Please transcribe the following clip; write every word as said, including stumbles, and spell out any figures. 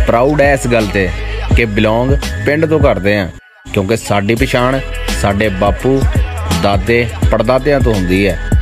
Proud ਹੈ ਇਸ ਗੱਲ ਤੇ ਕਿ ਬਿਲੋਂਗ ਪਿੰਡ ਤੋਂ ਕਰਦੇ ਹਾਂ, ਕਿਉਂਕਿ ਸਾਡੀ ਪਛਾਣ ਸਾਡੇ ਬਾਪੂ ਦਾਦੇ ਪੜਦਾਦਿਆਂ ਤੋਂ ਹੁੰਦੀ ਹੈ।